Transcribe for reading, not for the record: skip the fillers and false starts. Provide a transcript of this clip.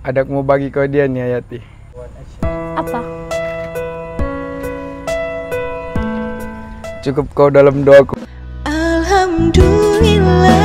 Ada aku mau bagi kau dia nih Hayati. Apa? Cukup kau dalam doaku. Alhamdulillah.